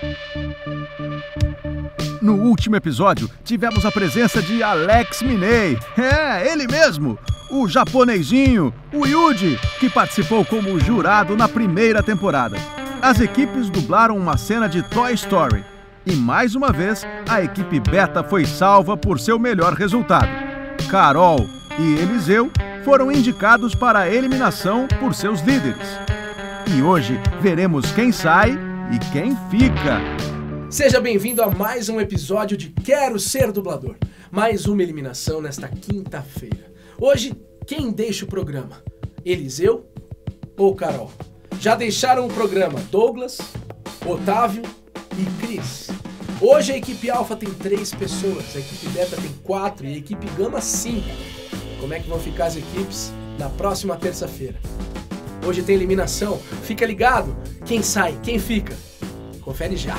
No último episódio, tivemos a presença de Alex Minei. Ele mesmo! O japonesinho, o Yuji, que participou como jurado na primeira temporada. As equipes dublaram uma cena de Toy Story. E mais uma vez, a equipe beta foi salva por seu melhor resultado. Carol e Eliseu foram indicados para a eliminação por seus líderes. E hoje veremos quem sai e quem fica. Seja bem-vindo a mais um episódio de Quero Ser Dublador. Mais uma eliminação nesta quinta-feira. Hoje, quem deixa o programa? Eliseu ou Carol? Já deixaram o programa Douglas, Otávio e Cris. Hoje a equipe Alpha tem 3 pessoas, a equipe Beta tem 4 e a equipe Gama 5. Como é que vão ficar as equipes na próxima terça-feira? Hoje tem eliminação, fica ligado, quem sai, quem fica? Confere já.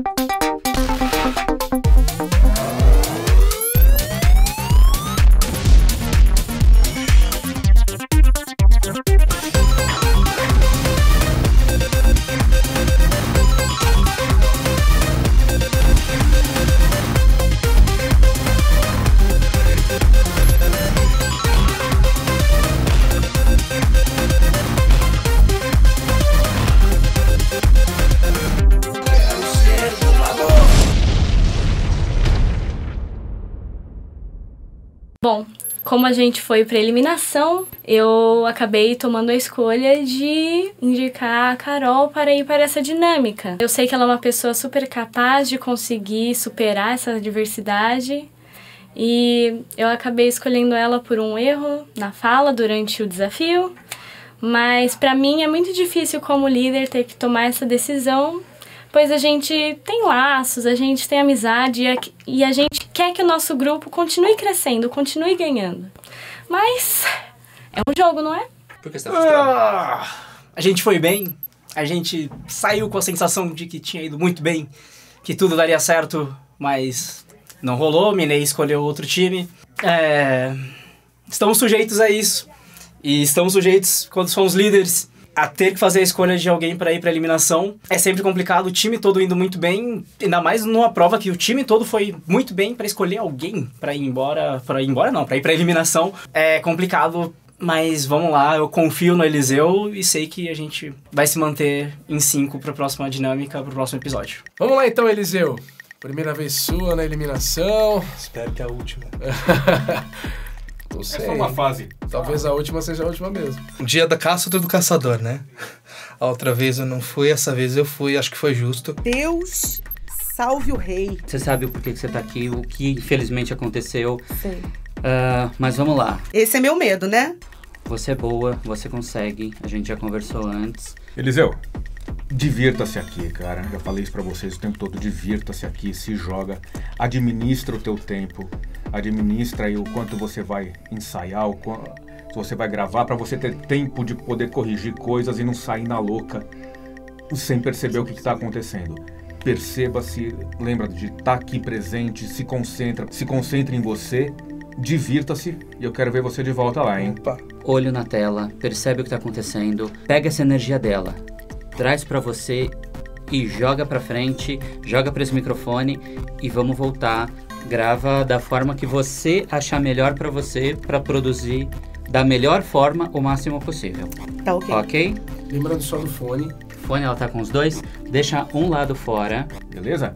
Bom, como a gente foi para eliminação, eu acabei tomando a escolha de indicar a Carol para ir para essa dinâmica. Eu sei que ela é uma pessoa super capaz de conseguir superar essa adversidade e eu acabei escolhendo ela por um erro na fala durante o desafio, mas para mim é muito difícil como líder ter que tomar essa decisão, pois a gente tem laços, a gente tem amizade e a gente quer que o nosso grupo continue crescendo, continue ganhando. Mas é um jogo, não é? Por que você tá frustrado? A gente foi bem, a gente saiu com a sensação de que tinha ido muito bem, que tudo daria certo, mas não rolou, Minei escolheu outro time. Estamos sujeitos a isso, e estamos sujeitos, quando somos líderes, a ter que fazer a escolha de alguém para ir para eliminação. É sempre complicado, o time todo indo muito bem, ainda mais numa prova que o time todo foi muito bem para escolher alguém para ir embora, para ir para eliminação. É complicado, mas vamos lá, eu confio no Eliseu e sei que a gente vai se manter em 5 para a próxima dinâmica, para o próximo episódio. Vamos lá então, Eliseu. Primeira vez sua na eliminação. Espero que a última. Não sei. É só uma fase. Talvez a última seja a última mesmo. Um dia da caça, outro do caçador, né? A outra vez eu não fui, essa vez eu fui, acho que foi justo. Deus salve o rei. Você sabe o porquê que você tá aqui, o que infelizmente aconteceu. Sei. Mas vamos lá. Esse é meu medo, né? Você é boa, você consegue, a gente já conversou antes. Eliseu, divirta-se aqui, cara. Já falei isso pra vocês o tempo todo. Divirta-se aqui, se joga, administra o teu tempo. Administra aí o quanto você vai ensaiar, o quanto você vai gravar, para você ter tempo de poder corrigir coisas e não sair na louca sem perceber o que está acontecendo. Perceba-se, lembra de estar aqui presente, se concentre em você, divirta-se e eu quero ver você de volta lá, hein? Opa. Olho na tela, percebe o que tá acontecendo, pega essa energia dela, traz pra você e joga pra frente, joga pra esse microfone e vamos voltar. Grava da forma que você achar melhor pra você, pra produzir da melhor forma o máximo possível. Tá ok. Ok? Lembrando só do fone. Fone, ela tá com os dois. Deixa um lado fora. Beleza?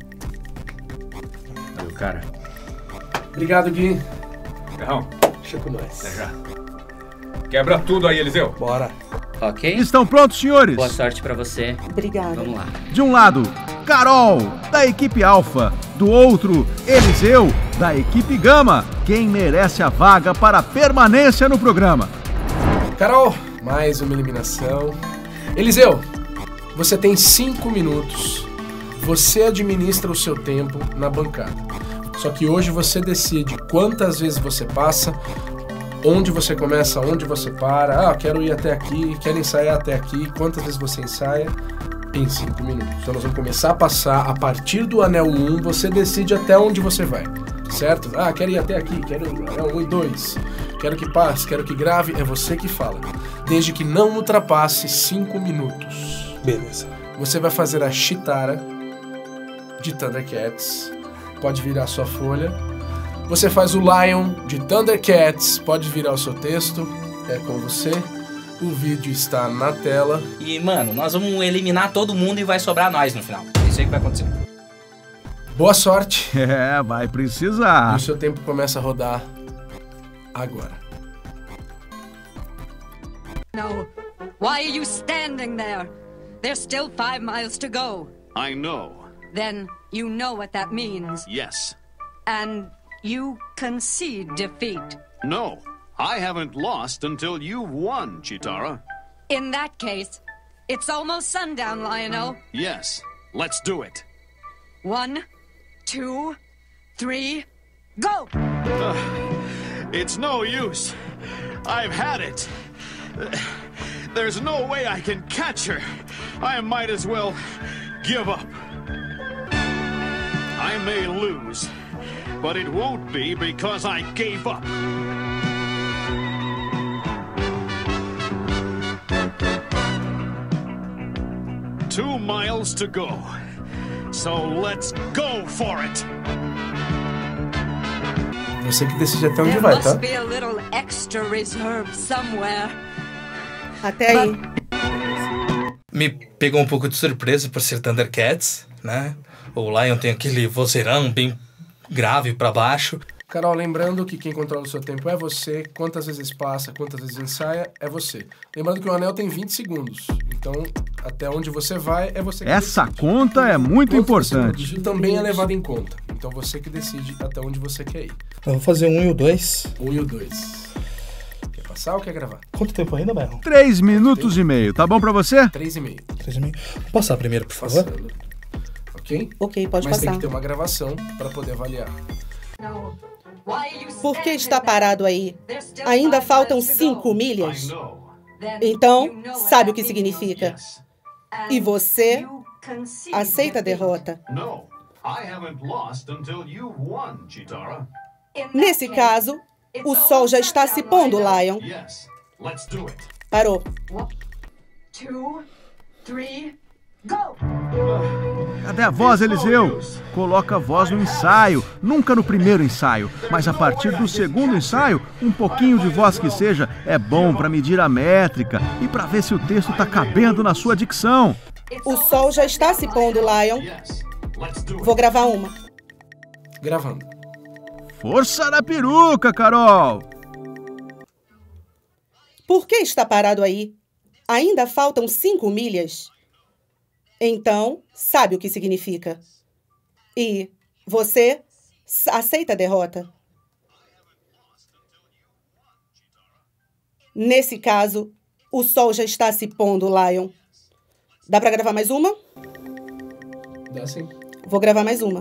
Aí o cara. Obrigado, Gui. Ferrão, Deixa com nós. até já. Quebra tudo aí, Eliseu. Bora. Ok? Estão prontos, senhores? Boa sorte pra você. Obrigada. Vamos lá. De um lado, Carol, da equipe Alpha. Do outro, Eliseu, da equipe Gama. Quem merece a vaga para permanência no programa? Carol, mais uma eliminação. Eliseu, você tem 5 minutos. Você administra o seu tempo na bancada. Só que hoje você decide quantas vezes você passa, onde você começa, onde você para. Quero ir até aqui, quero ensaiar até aqui. Quantas vezes você ensaia? Em 5 minutos. Então nós vamos começar a passar. A partir do anel 1, você decide até onde você vai. Certo? Quero ir até aqui, quero anel 1 e 2. Quero que passe, quero que grave. É você que fala. Desde que não ultrapasse 5 minutos. Beleza. Você vai fazer a Chitara de Thundercats, pode virar sua folha. Você faz o Lion de Thundercats, pode virar o seu texto, é com você. O vídeo está na tela. E, mano, nós vamos eliminar todo mundo e vai sobrar nós no final. É isso aí que vai acontecer. Boa sorte. É, vai precisar. E o seu tempo começa a rodar agora. No. Why are you standing there? There's still 5 miles to go. I know. Then you know what that means. Yes. And you concede defeat. No. I haven't lost until you've won, Chitara. In that case, it's almost sundown, Lionel. Yes. Let's do it. 1, 2, 3, go! It's no use. I've had it. There's no way I can catch her. I might as well give up. I may lose, but it won't be because I gave up. 2 miles to go. So let's go for it. Você que decide até onde There vai, must tá? be a little extra reserve somewhere. Até aí. Me pegou um pouco de surpresa por ser Thundercats, né? O Lion tem aquele vozeirão bem grave pra baixo. Carol, lembrando que quem controla o seu tempo é você. Quantas vezes passa, quantas vezes ensaia, é você. Lembrando que o anel tem 20 segundos. Então, até onde você vai, é você que Essa decide. conta é muito Quanto você importante. produziu também é levado em conta. Então, você que decide até onde você quer ir. Eu vou fazer 1 e o 2. 1 e o 2. Quer passar ou quer gravar? Quanto tempo ainda, Bairro? 3 minutos e meio, tá bom pra você? 3,5. 3,5. Vou passar primeiro, por favor. Passando. Ok? Ok, pode Mas passar. tem que ter uma gravação para poder avaliar. No. Why are you Por que standing está there? parado aí? There's still Ainda 5 faltam miles to 5 go. milhas. I know. Then Então, you know what sabe o that que means. significa. Yes. And E você you concede aceita a defeat. derrota. No. I haven't lost until you've won, Chitara. In that Nesse case, caso, it's o sol já está se pondo, Lionel. Lion. Yes. Let's do it. Parou. 1, 2, 3, go! Cadê a voz, Eliseu? Coloca a voz no ensaio, nunca no primeiro ensaio, mas a partir do segundo ensaio, um pouquinho de voz que seja é bom pra medir a métrica e pra ver se o texto tá cabendo na sua dicção. O sol já está se pondo, Lion. Yes. Let's do Vou it. gravar uma. Gravando. Força na peruca, Carol! Por que está parado aí? Ainda faltam 5 milhas. Então, sabe o que significa. E você aceita a derrota. Nesse caso, o sol já está se pondo, Lion. Dá pra gravar mais uma? Dá sim. Vou gravar mais uma.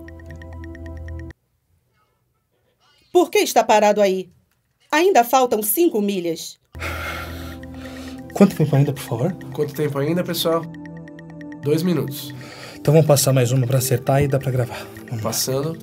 Por que está parado aí? Ainda faltam 5 milhas. Quanto tempo ainda, por favor? Quanto tempo ainda, pessoal? 2 minutos. Então vamos passar mais uma pra acertar e dá pra gravar. Vamos lá. Passando.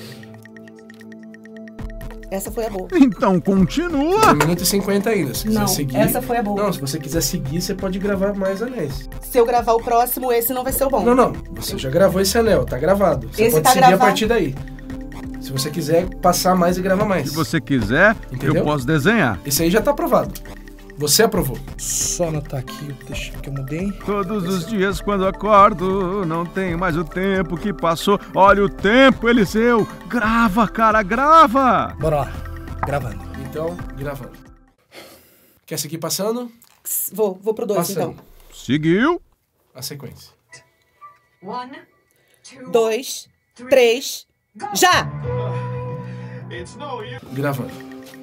Essa foi a boa. Então continua! 1 minuto e 50 ainda. Se quiser Não, seguir. essa foi a boa. Não, se você quiser seguir, você pode gravar mais anéis. Se eu gravar o próximo, esse não vai ser o bom. Não, não. Você já gravou esse anel, tá gravado. Você Esse pode tá seguir gravado. a partir daí. Se você quiser passar mais e gravar mais. Se você quiser, Entendeu? eu posso desenhar. Esse aí já tá aprovado. Você aprovou. Só anotar aqui o texto que eu mudei. Todos os dias quando acordo, não tenho mais o tempo que passou. Olha o tempo, Eliseu! Grava, cara, grava! Bora lá. Gravando. Então, gravando. Quer seguir passando? Vou pro 2, Passando. então. Seguiu? A sequência. 1, 2, 3, já! It's no use. Gravando.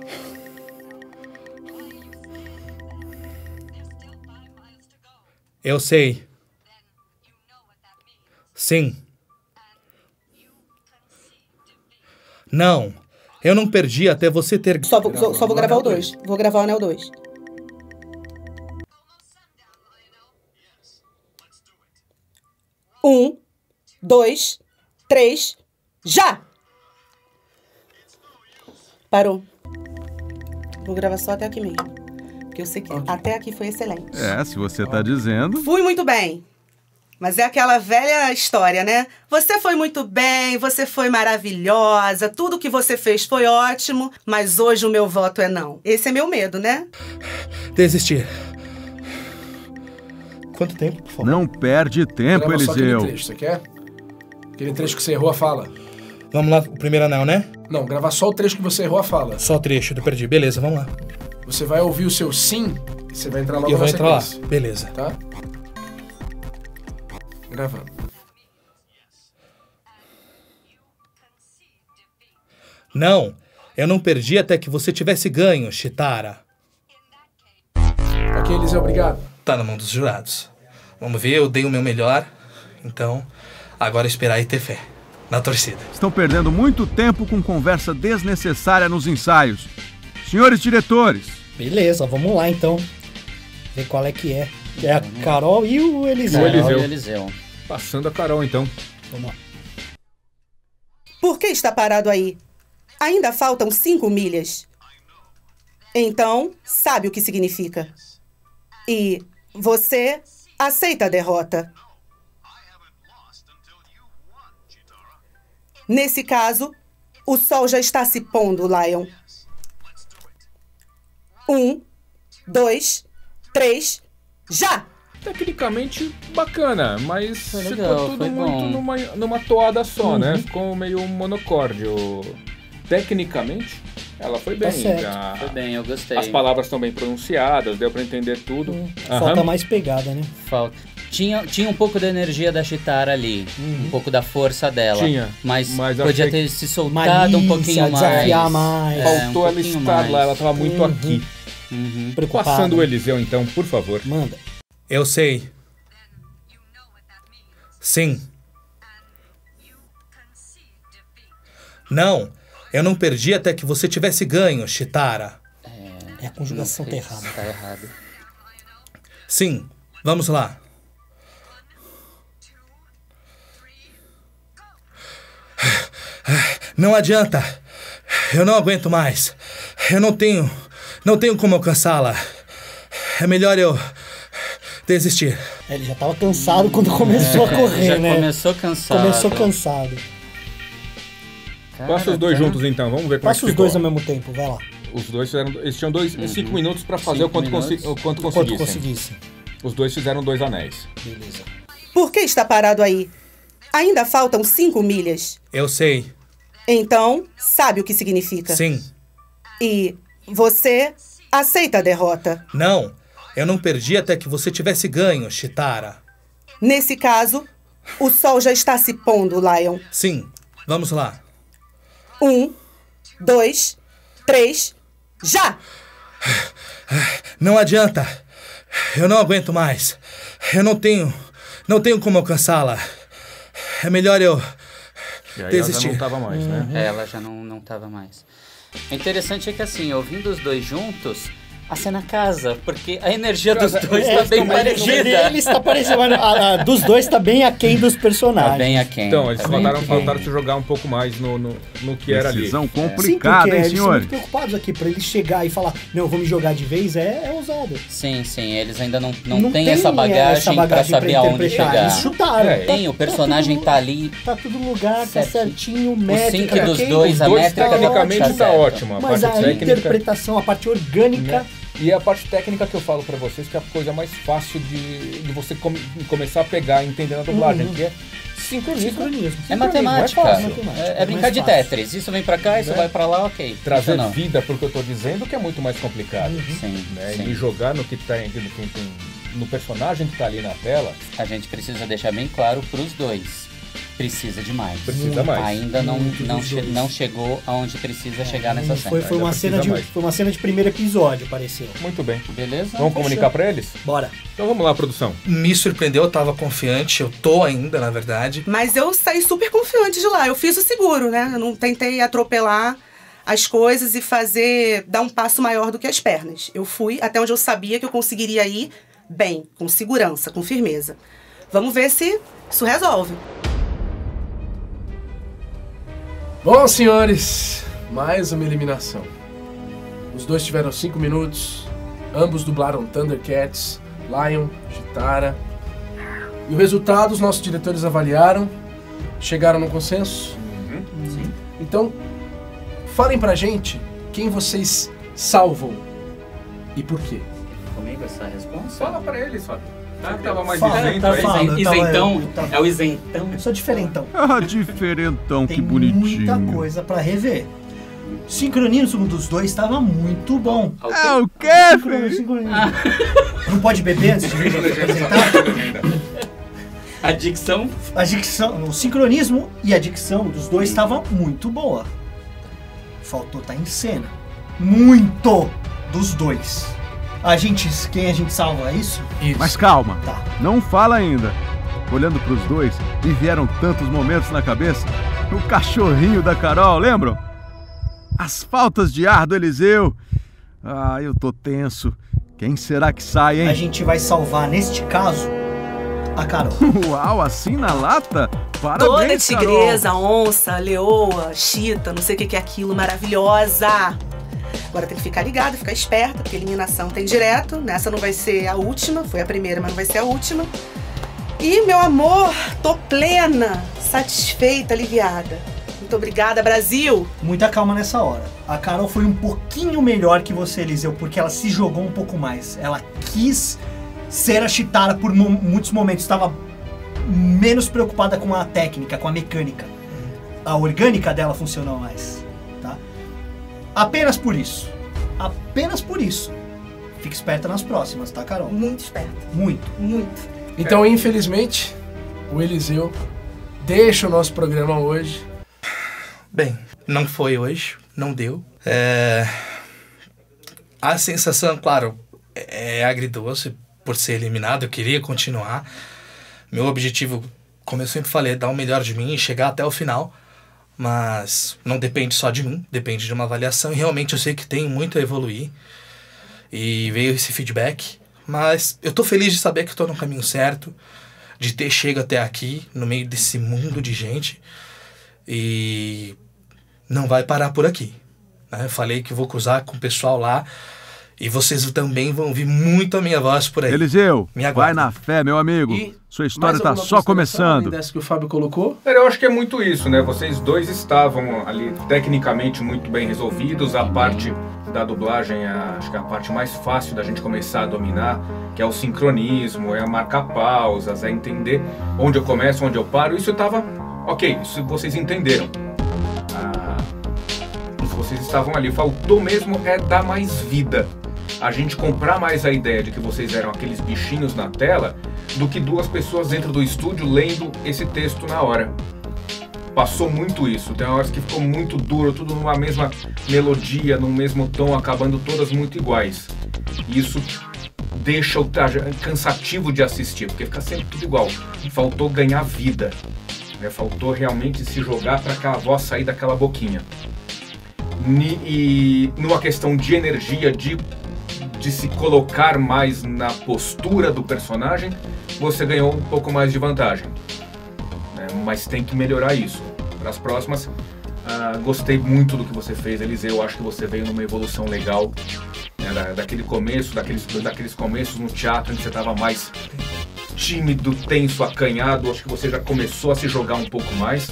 Eu sei. Sim. Não. Eu não perdi até você ter... Só vou gravar o 2. Vou gravar o anel 2. Um, 2, 3, já! Parou. Vou gravar só até aqui mesmo. Porque eu sei que até aqui foi excelente. É, se você tá dizendo. Fui muito bem. Mas é aquela velha história, né? Você foi muito bem, você foi maravilhosa, tudo que você fez foi ótimo, mas hoje o meu voto é não. Esse é meu medo, né? Desistir. Quanto tempo, por favor? Não perde tempo, Grava só aquele Eliseu. trecho, você quer? Aquele trecho que você errou a fala. Vamos lá, o primeiro anel, né? Não, gravar só o trecho que você errou a fala. Só o trecho, eu perdi. Beleza, vamos lá. Você vai ouvir o seu sim e você vai entrar logo E eu vou na entrar lá. sequência. Beleza. Tá? Gravando. Não, eu não perdi até que você tivesse ganho, Chitara. Ok, Eliseu, obrigado. Tá na mão dos jurados. Vamos ver, eu dei o meu melhor. Então, agora é esperar e ter fé. Na torcida. Estão perdendo muito tempo com conversa desnecessária nos ensaios. Senhores diretores, Beleza, vamos lá então. Ver qual é que é. É a Carol e o Eliseu. Carol e Eliseu. Passando a Carol, então. Vamos lá. Por que está parado aí? Ainda faltam 5 milhas. Então, sabe o que significa. E você aceita a derrota. Nesse caso, o sol já está se pondo, Lion. 1, 2, 3, já! Tecnicamente bacana, mas legal, ficou tudo foi muito bom. numa toada só, né? Ficou meio monocórdio. Tecnicamente, ela foi bem. Tá certo. já- Foi bem, eu gostei. As palavras estão bem pronunciadas, deu pra entender tudo. Falta Aham. mais pegada, né? Falta. Tinha um pouco da energia da Chitara ali, um pouco da força dela. Tinha, mas mas podia achei ter se soltado um pouquinho mais. desafiar mais. Faltou um ela pouquinho estar mais. lá, ela tava muito aqui. Preocupada. Passando o Eliseu, então, por favor. Manda. Eu sei. Sim. Não, eu não perdi até que você tivesse ganho, Chitara. É a conjugação Não tá sei errada. se tá errado. Sim, vamos lá. Não adianta. Eu não aguento mais. Eu não tenho como alcançá-la. É melhor eu desistir. Ele já tava cansado quando começou a correr, Já né? começou cansado. Começou cansado. Passa os dois juntos, então. Vamos ver como Passa é que os dois ficou. ao mesmo tempo, vai lá. Os dois fizeram... Eles tinham 5 minutos pra fazer o quanto, minutos. o quanto Quanto conseguissem. conseguisse. Os dois fizeram 2 anéis. Beleza. Por que está parado aí? Ainda faltam 5 milhas. Eu sei. Então, sabe o que significa. Sim. E você aceita a derrota. Não, eu não perdi até que você tivesse ganho, Chitara. Nesse caso, o sol já está se pondo, Lion. Sim, vamos lá. 1, 2, 3, já! Não adianta. Eu não aguento mais. Eu não tenho como alcançá-la. É melhor eu E aí desistir. ela já não tava mais, né? Ela já não tava mais. O interessante é que assim, ouvindo os dois juntos, a cena casa, porque a energia dos dois tá bem A energia parecida. deles tá parecendo, mas a dos dois tá bem aquém dos personagens. Tá bem aquém. Então, eles tá bem aquém. faltaram se jogar um pouco mais no que era ali. decisão Sim, complicada, porque hein, eles são senhores? muito preocupados aqui. Pra ele chegar e falar, não, eu vou me jogar de vez, é ousado. Sim, eles ainda não tem essa bagagem pra saber aonde interpretar. chegar. Eles chutaram. É, Tem, o personagem tá ali. Tá tudo no lugar, tá certinho, O métrica. sync dos ok? dois, Os a dois métrica tecnicamente tá tá certa. ótima. Mas a parte técnica, interpretação, a parte orgânica... né? E a parte técnica que eu falo pra vocês, que é a coisa mais fácil de você começar a pegar entendendo a dublagem, que é sincronismo. Sincronismo. É matemática. fácil. É brincar de Tetris. Isso vem pra cá, isso Né? vai pra lá, ok. Trazer Funcionou. vida pro que eu tô dizendo, que é muito mais complicado. Sim, Né? sim. E jogar no que tá no personagem que tá ali na tela, A gente precisa deixar bem claro pros dois. Precisa de mais. precisa mais. Ainda não chegou aonde precisa chegar nessa cena. Foi uma precisa cena de, mais. foi uma cena de primeiro episódio, pareceu. Muito bem. Beleza? Vamos comunicar pra eles? Bora. Então vamos lá, produção. Me surpreendeu, eu tava confiante, eu tô ainda, na verdade. Mas eu saí super confiante de lá. Eu fiz o seguro, né? Eu não tentei atropelar as coisas e dar um passo maior do que as pernas. Eu fui até onde eu sabia que eu conseguiria ir bem, com segurança, com firmeza. Vamos ver se isso resolve. Bom, senhores, mais uma eliminação. Os dois tiveram 5 minutos. Ambos dublaram Thundercats, Lion, Chitara. E o resultado, os nossos diretores avaliaram, chegaram no consenso? Sim. Então, falem pra gente quem vocês salvam e por quê. Comigo essa resposta? Fala pra ele, só. Que tava mais Fala, isento tá aí. falando. Isentão? Eu tava- É o isentão? Eu sou diferentão. Ah, diferentão, Tem que bonitinho. muita coisa pra rever. O sincronismo dos dois estava muito bom. É o quê, filho? Sincronismo. Não pode beber antes de vir apresentar? A dicção? A dicção, o sincronismo e a dicção dos dois estava muito boa. Faltou estar em cena. Muito dos dois. Quem a gente salva, é isso? Isso. Mas calma, Tá. não fala ainda. Olhando pros dois, me vieram tantos momentos na cabeça. O cachorrinho da Carol, lembram? As faltas de ar do Eliseu. Ah, eu tô tenso. Quem será que sai, A hein? gente vai salvar, neste caso, a Carol. Uau, assim na lata? Toda Parabéns, Carol. tigresa, onça, leoa, chita, não sei o que é aquilo, maravilhosa. Agora tem que ficar ligado, ficar esperta, porque eliminação tem direto. Nessa não vai ser a última, foi a primeira, mas não vai ser a última. E, meu amor, tô plena, satisfeita, aliviada. Muito obrigada, Brasil! Muita calma nessa hora. A Carol foi um pouquinho melhor que você, Eliseu, porque ela se jogou um pouco mais. Ela quis ser a Chitara por muitos momentos. Estava menos preocupada com a técnica, com a mecânica. A orgânica dela funcionou mais. Tá? Apenas por isso. Apenas por isso. Fique esperta nas próximas, tá, Carol? Muito esperta. Muito. Muito. Então, infelizmente, o Eliseu deixa o nosso programa hoje. Bem, não foi hoje, não deu. A sensação, claro, é agridoce por ser eliminado, eu queria continuar. Meu objetivo, como eu sempre falei, é dar o melhor de mim e chegar até o final. Mas não depende só de mim, depende de uma avaliação. E realmente eu sei que tenho muito a evoluir. E veio esse feedback. Mas eu tô feliz de saber que eu tô no caminho certo. De ter chego até aqui, no meio desse mundo de gente. E não vai parar por aqui. Né? Eu falei que vou cruzar com o pessoal lá. E vocês também vão ouvir muito a minha voz por aí. Eliseu, Me vai aguardem. na fé, meu amigo. E Sua história tá mais alguma só consideração começando. além dessa que o Fábio colocou? Eu acho que é muito isso, né? Vocês dois estavam ali tecnicamente muito bem resolvidos. A parte da dublagem, acho que é a parte mais fácil da gente começar a dominar, que é o sincronismo, é marcar pausas, é entender onde eu começo, onde eu paro. Isso tava ok, isso vocês entenderam. Vocês estavam ali. Faltou mesmo é dar mais vida. A gente comprar mais a ideia de que vocês eram aqueles bichinhos na tela do que duas pessoas dentro do estúdio lendo esse texto na hora. Passou muito isso. Tem horas que ficou muito duro, tudo numa mesma melodia, num mesmo tom, acabando todas muito iguais. E isso deixa o cansativo de assistir, porque fica sempre tudo igual. Faltou ganhar vida. Né? Faltou realmente se jogar para aquela voz sair daquela boquinha. E numa questão de energia, de se colocar mais na postura do personagem, você ganhou um pouco mais de vantagem, né? Mas tem que melhorar isso. Para as próximas, gostei muito do que você fez, Eliseu. Acho que você veio numa evolução legal, né? Daquele começo, daqueles começos no teatro em que você estava mais tímido, tenso, acanhado. Acho que você já começou a se jogar um pouco mais.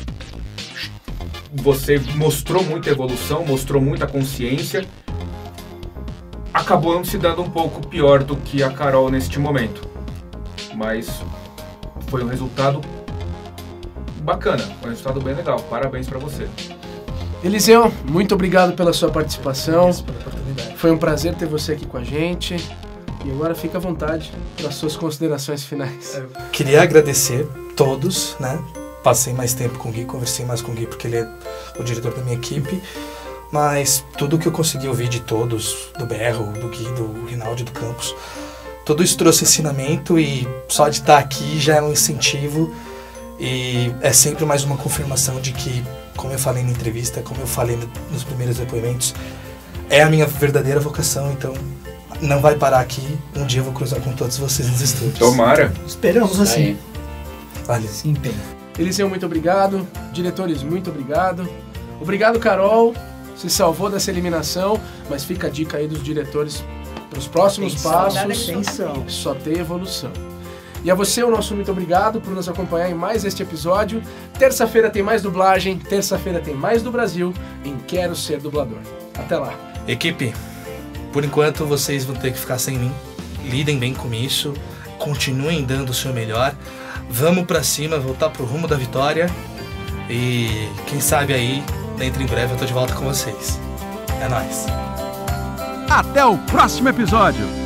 Você mostrou muita evolução, mostrou muita consciência. Acabou se dando um pouco pior do que a Carol neste momento. Mas foi um resultado bacana, foi um resultado bem legal. Parabéns pra você. Eliseu, muito obrigado pela sua participação. Foi um prazer ter você aqui com a gente. E agora fica à vontade para as suas considerações finais. Queria agradecer todos, né? Passei mais tempo com o Gui, conversei mais com o Gui porque ele é o diretor da minha equipe. Mas tudo que eu consegui ouvir de todos, do Berro, do Gui, do Rinaldi, do Campos, tudo isso trouxe ensinamento e só de estar aqui já é um incentivo e é sempre mais uma confirmação de que, como eu falei na entrevista, como eu falei nos primeiros depoimentos, é a minha verdadeira vocação, então não vai parar aqui. Um dia eu vou cruzar com todos vocês nos estúdios. Tomara! Esperamos assim. Valeu. Sim, empenho. Eliseu, muito obrigado. Diretores, muito obrigado. Obrigado, Carol. Se salvou dessa eliminação, mas fica a dica aí dos diretores para os próximos passos. Atenção. Só tem evolução. E a você, o nosso muito obrigado por nos acompanhar em mais este episódio. Terça-feira tem mais dublagem, terça-feira tem mais do Brasil em Quero Ser Dublador. Até lá. Equipe, por enquanto vocês vão ter que ficar sem mim. Lidem bem com isso, continuem dando o seu melhor. Vamos pra cima, voltar pro rumo da vitória. E quem sabe aí, dentro em breve eu tô de volta com vocês. É nóis. Até o próximo episódio.